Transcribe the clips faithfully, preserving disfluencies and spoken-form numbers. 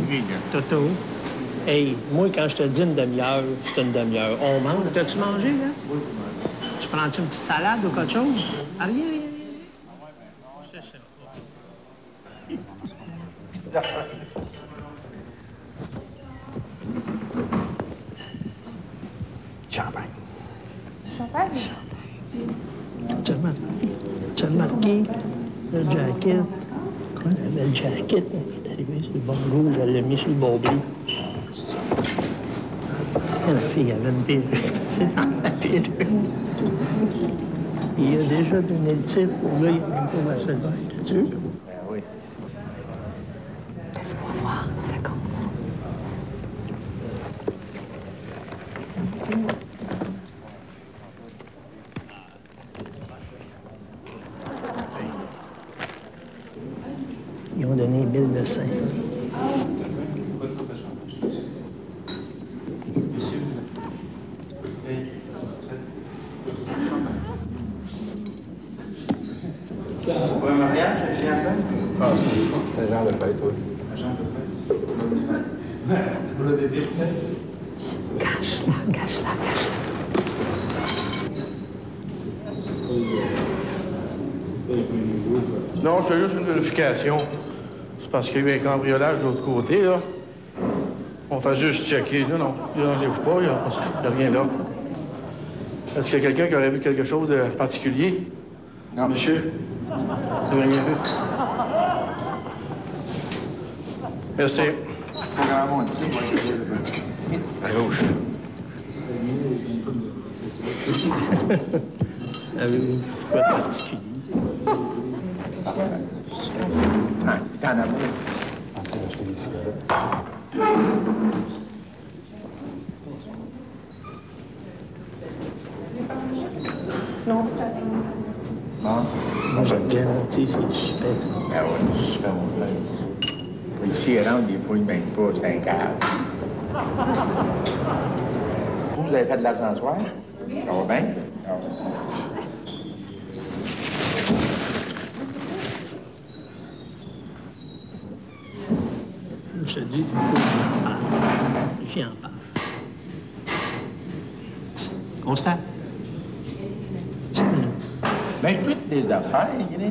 lui, là. Toto. Hey, moi, quand je te dis une demi-heure, c'est une demi-heure. On mange. T'as-tu mangé, là? Oui, oui. Tu prends-tu une petite salade ou quelque chose? Ah, rien, rien, rien. C'est ça. Champagne. Champagne? Tu as remarqué, tu as remarqué le jacket? Quand elle avait le jacket, elle est arrivée sur le bord rouge, elle l'a mis sur le bord bleu. Et la fille avait une perruque. C'est dans la perruque. Il a déjà donné le type. Pour là, il n'a même pas versé le verre. T'es sûr? Ben oui. Laisse-moi voir, ça compte. Ils ont donné une bille de sein. C'est pas un mariage, le fiançailles? Ah, c'est un genre de fête, oui. Un genre de fête? Vous l'avez bien fait? Cache-la, cache-la, cache-la. Non, c'est juste une vérification. C'est parce qu'il y a eu un cambriolage de l'autre côté, là. On fait juste checker. Non, non, dérangez-vous pas, il n'y a, a rien là. Est-ce qu'il y a quelqu'un qui aurait vu quelque chose de particulier? Non. Monsieur? Vous n'avez rien vu? Merci. C'est grand monde ici, moi, je veux dire. À gauche. Avez-vous quoi de particulier? Ah, il est en amour. Ah, c'est d'acheter des cigarettes. Non, ça Bon. Moi, j'aime bien, tu sais, c'est suspect. Ben oui, c'est super mon frère. Ici, il rentre, des fois, il ne mène pas, c'est un câble. Vous, vous avez fait de l'argent ce soir? Ça va bien? Ah ouais. Je te dis, j'en parle. J'en parle. Constat? Ben, toutes des affaires, Gris.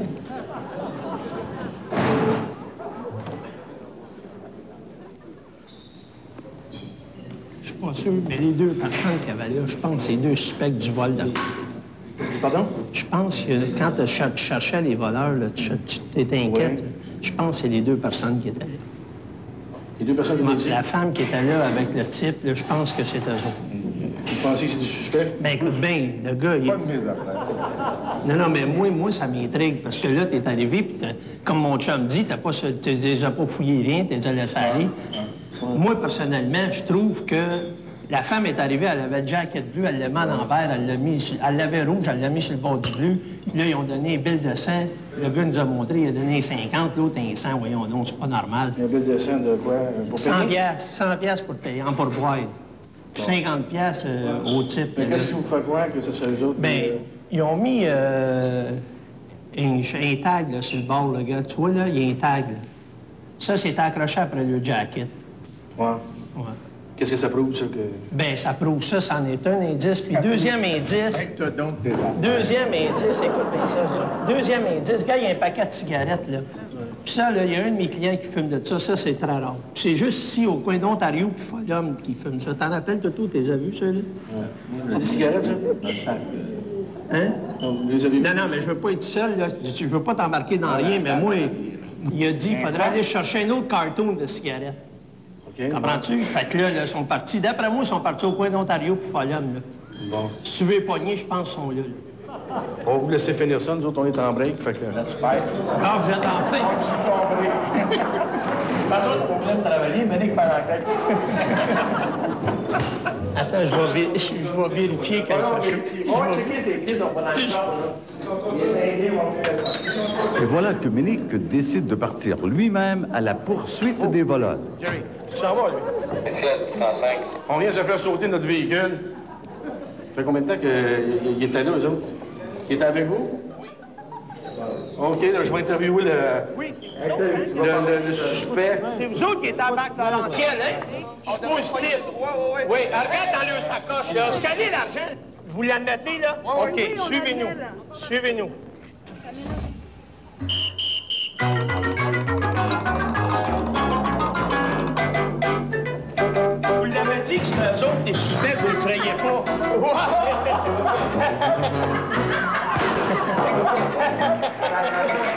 Je suis pas sûr, mais les deux personnes qu'il y avait là, je pense que c'est deux suspects du vol de... Pardon? Je pense que quand tu cher- cherchais les voleurs, là, tu tu t'étais inquiète. Oui. Je pense que c'est les deux personnes qui étaient là. Les deux personnes qui Moi, étaient ici. la femme qui était là avec le type, là, je pense que c'est eux autres. Vous pensez que c'est des suspects? Ben écoute bien, le gars, il... Pas de mes affaires. Non, non, mais moi, moi, ça m'intrigue, parce que là, t'es arrivé, puis t'as- comme mon chum dit, t'as pas, se- t'as déjà pas fouillé rien, t'es déjà laissé aller. Moi, personnellement, je trouve que la femme est arrivée, elle avait le jacket bleu, elle l'a mis à l'envers, elle l'a mis, sur- elle l'avait rouge, elle l'a mis sur le bord du bleu. Puis là, ils ont donné une bille de sang. Le gars nous a montré, il a donné cinquante, l'autre un cent, voyons donc, c'est pas normal. Un bill de sang de quoi? Pour cent payer? piastres, cent piastres pour payer, en pourboire. Puis cinquante piastres euh, au type. Mais là. qu'est-ce qui vous fait croire que ce serait eux autres? Ben, ils ont mis euh, un, un tag là, sur le bord, le gars. Tu vois, là, il y a un tag. Là. Ça, c'est accroché après le jacket. Ouais. Ouais. Qu'est-ce que ça prouve, ça? Que... Ben, ça prouve ça, c'en est un indice. Puis deuxième indice, Toi donc tes affaires. deuxième indice, écoute bien ça. là. Deuxième indice, gars, il y a un paquet de cigarettes, là. Puis ça, là, il y a un de mes clients qui fume de ça. Ça, c'est très rare. Puis c'est juste ici, au coin d'Ontario, puis Folum, qui fume ça. T'en rappelles, Toto, t'es as vu, ça, là? C'est des cigarettes, ça? Hein? Donc, vous les avez Non, non, mais je veux pas être seul, là. Je veux pas t'embarquer dans rien, mais moi, il a dit qu'il faudrait aller chercher un autre carton de cigarettes. OK. Comprends-tu? Fait que là, là, ils sont partis. D'après moi, ils sont partis au coin d'Ontario puis Folum, là. Bon. Si tu veux les pogner, je pense qu'ils sont là. là. On va vous laisser finir ça. Nous autres, on est en break, fait que... J'espère. Ah, vous êtes en plein. Pas d'autres problèmes de travailler, mais n'est que faire enquête. Attends, je vais, vé- je vais vérifier quelque chose. On va checker ces crises, on va dans le char, là. Les aider vont faire ça. Et voilà que Ménic décide de partir lui-même à la poursuite des voleurs. Jerry, tu s'en vas, lui? On vient de se faire sauter notre véhicule. Ça fait combien de temps qu'il était là, eux autres? Il était avec vous? Oui. OK, là, je vais interviewer le, Oui, c'est vous le, le- le- le suspect. C'est vous autres qui êtes en bac dans l'ancienne, hein? Je suis positif. Oui, regarde dans leur sacoche, là. Scannez l'argent. Vous l'admettez, là? OK, suivez-nous. Suivez-nous. Vous l'avez dit que c'était eux autres, les suspects, vous ne le croyez pas.